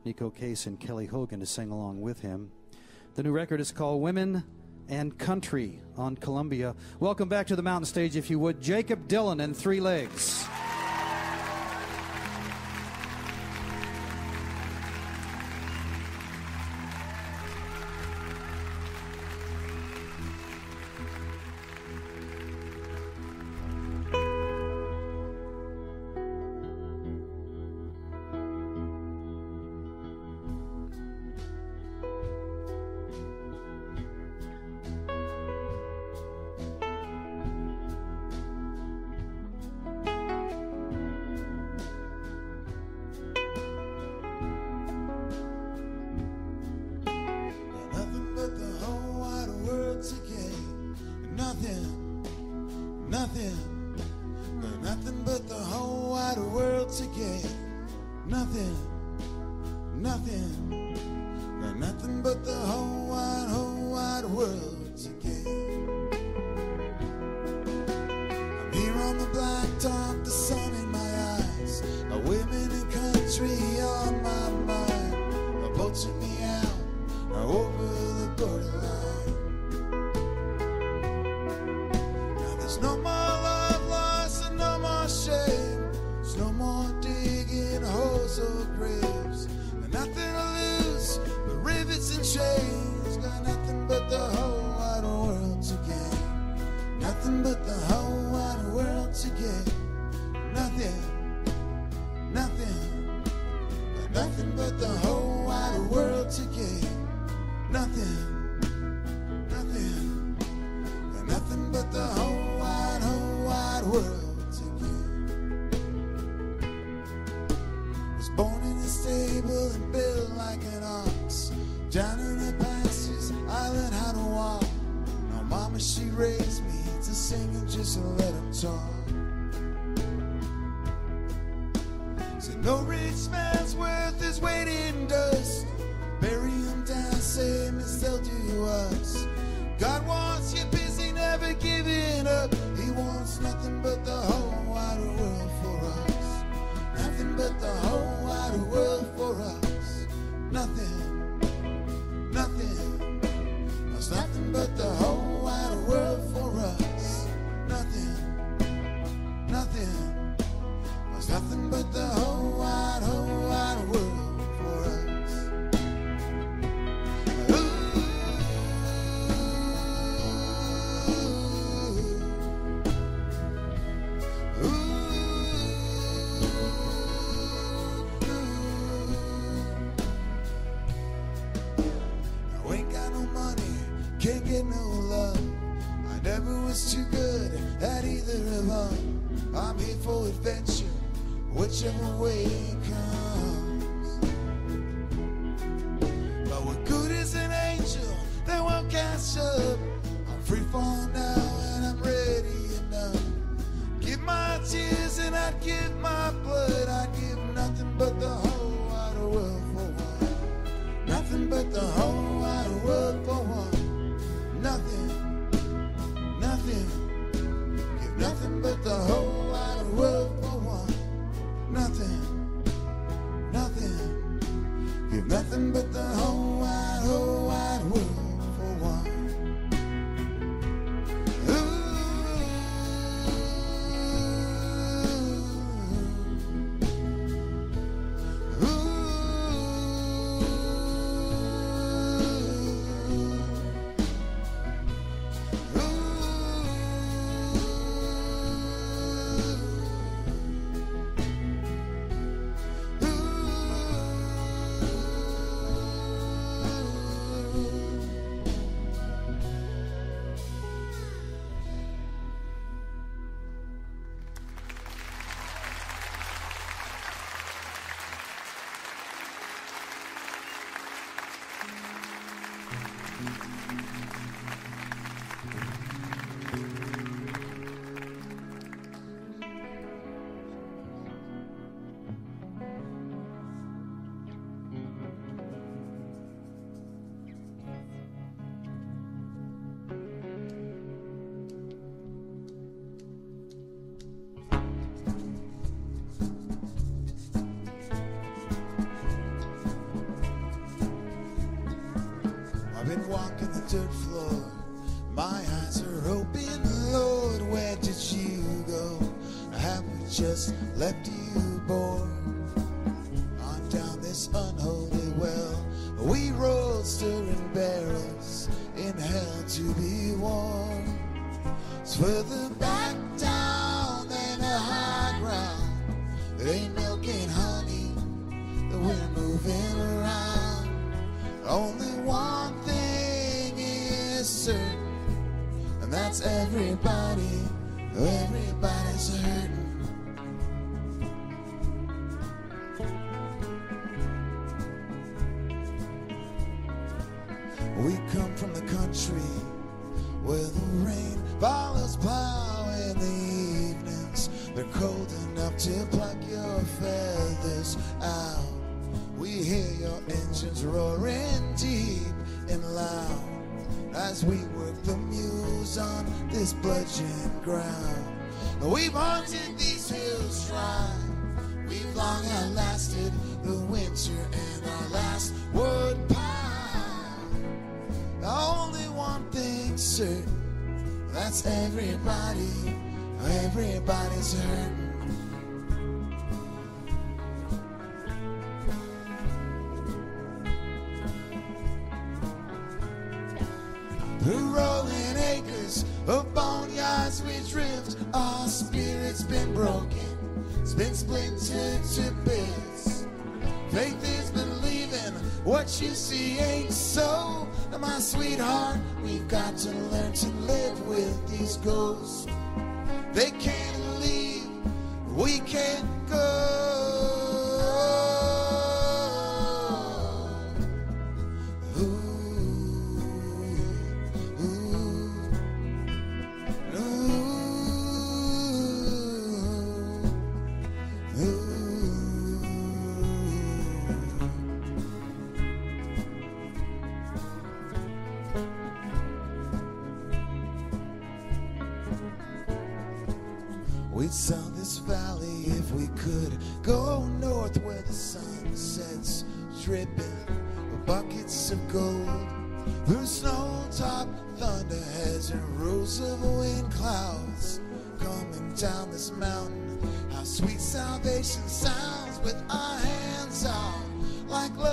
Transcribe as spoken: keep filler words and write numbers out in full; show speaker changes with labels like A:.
A: Nico Case and Kelly Hogan to sing along with him. The new record is called Women and Country on Columbia. Welcome back to the mountain stage, if you would, Jacob Dylan and Three Legs.
B: Nothing, got nothing but the whole wide world to gain. Nothing, nothing, got nothing but the whole wide, whole wide world to gain. I'm here on the blacktop, the sun in my eyes, a women in country on my mind. A boat took me out, over the borderline. No more love lost and no more shame. There's no more digging holes or graves. Got nothing to lose but rivets and chains. Got nothing but the whole wide world to gain. Nothing but the whole wide world to gain. Nothing, nothing. Got nothing but the whole wide world to gain. Nothing, nothing. Got nothing but the whole world to give. Was born in a stable and built like an ox. Down in the pastures I learned how to walk. No mama, she raised me to sing and just let him talk. Said no rich man's worth his weight in dust. Bury him down, same as they'll do us. God wants you busy, never giving up. He wants nothing but the whole wide world for us. Nothing but the whole wide world for us. Nothing, nothing. There's nothing but the whole wide world for us. Nothing, nothing. There's nothing but the whole wide, whole wide world for us. Can't get no love. I never was too good at either of them. I'm here for adventure, whichever way it comes. But what good is an angel that won't catch up? I'm free falling now and I'm ready enough. Give my tears and I'd give my blood. I'd give nothing but the whole wide world for one. Nothing but the whole wide world for one. Nothing, nothing, give nothing but the whole wide world for one. Nothing, nothing, give nothing but the whole wide, whole wide world for one. Ooh. been walking the dirt floor. My eyes are open, Lord, where did you go? Have we just left you born? On down this unholy well, we roll stirring barrels in hell to be warm. It's further back down than the high ground. There ain't milk and honey that we're moving around. Only one thing is certain, and that's everybody, everybody's hurting. We come from the country where the rain follows plow in the evenings. They're cold enough to pluck your feathers out. We hear your engines roaring deep and loud as we work the mules on this bludgeon ground. We've haunted these hills dry. We've long outlasted the winter and our last wood pile. Only one thing certain, that's everybody, everybody's hurting. Through rolling acres of boneyards we drift, our spirit's been broken, it's been splintered to bits. Faith is believing what you see ain't so. Now, my sweetheart, we've got to learn to live with these ghosts. They can't leave, we can't go. We'd sell this valley if we could go north where the sun sets dripping with buckets of gold. Through snow-topped thunderheads and rows of wind clouds coming down this mountain. How sweet salvation sounds with our hands out like love.